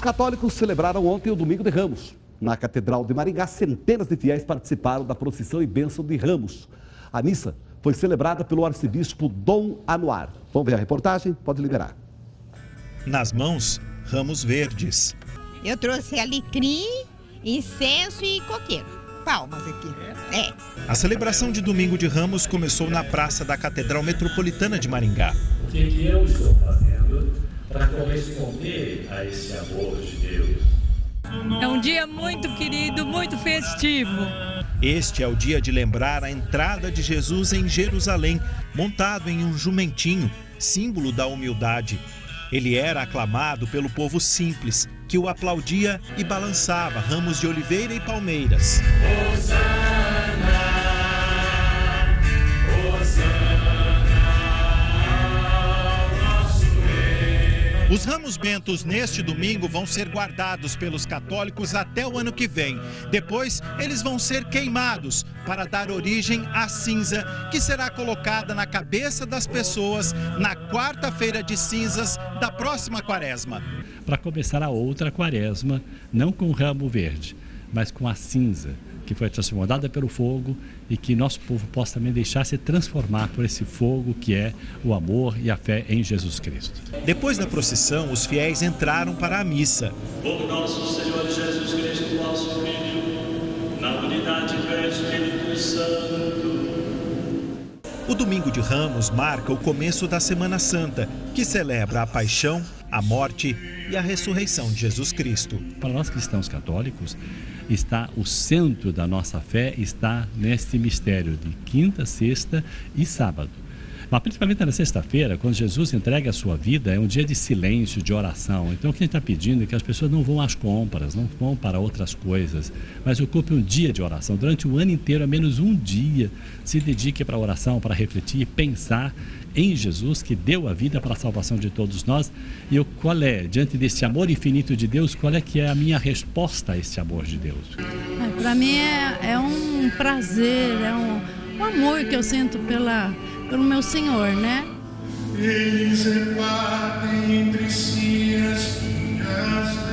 católicos celebraram ontem o Domingo de Ramos. Na Catedral de Maringá, centenas de fiéis participaram da procissão e bênção de Ramos. A missa foi celebrada pelo arcebispo Dom Anuar. Vamos ver a reportagem? Pode liberar. Nas mãos, ramos verdes. Eu trouxe alecrim, incenso e coqueiro. Palmas aqui. A celebração de Domingo de Ramos começou na praça da Catedral Metropolitana de Maringá. O que eu estou fazendo para corresponder a esse amor de Deus? É um dia muito querido, muito festivo. Este é o dia de lembrar a entrada de Jesus em Jerusalém, montado em um jumentinho, símbolo da humildade. Ele era aclamado pelo povo simples, que o aplaudia e balançava ramos de oliveira e palmeiras. Os ramos bentos neste domingo vão ser guardados pelos católicos até o ano que vem. Depois, eles vão ser queimados para dar origem à cinza, que será colocada na cabeça das pessoas na quarta-feira de cinzas da próxima quaresma. Para começar a outra quaresma, não com o ramo verde, mas com a cinza, que foi transformada pelo fogo e que nosso povo possa também deixar se transformar por esse fogo que é o amor e a fé em Jesus Cristo. Depois da procissão, os fiéis entraram para a missa. Por nosso Senhor Jesus Cristo, nosso Filho, na unidade do Espírito Santo. O Domingo de Ramos marca o começo da Semana Santa, que celebra a paixão, a morte e a ressurreição de Jesus Cristo. Para nós cristãos católicos, o centro da nossa fé está neste mistério de quinta, sexta e sábado. Mas principalmente na sexta-feira, quando Jesus entrega a sua vida, é um dia de silêncio, de oração. Então o que a gente está pedindo é que as pessoas não vão às compras, não vão para outras coisas, mas ocupem um dia de oração. Durante o ano inteiro, a menos um dia, se dedique para a oração, para refletir e pensar em Jesus, que deu a vida para a salvação de todos nós. E qual é, diante desse amor infinito de Deus, qual é que é a minha resposta a esse amor de Deus? Para mim é um prazer, é um amor que eu sinto pelo meu Senhor, né? Eles repartem entre si as minhas